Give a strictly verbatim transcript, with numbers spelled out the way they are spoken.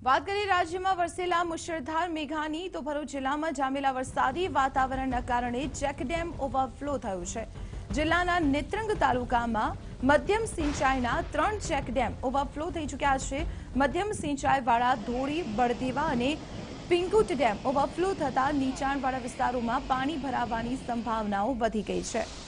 વાત કરીએ રાજ્યમાં વરસેલા મુશળધાર મેઘાની તો ભરૂચ જિલ્લામાં જામેલા વરસાદી વાતાવરણના કારણે ચેકડેમ ઓવરફ્લો થયું છે। જિલ્લાના નેત્રંગ તાલુકામાં મધ્યમ સિંચાઈના ત્રણ ચેકડેમ ઓવરફ્લો થઈ ચૂક્યા છે। મધ્યમ સિંચાઈવાળા ધોળી, બળદેવા અને પિંકુટ ડેમ ઓવરફ્લો થતા નીચાણવાળા વિસ્તારોમાં પાણી ભરાવાની સંભાવનાઓ વધી ગઈ છે।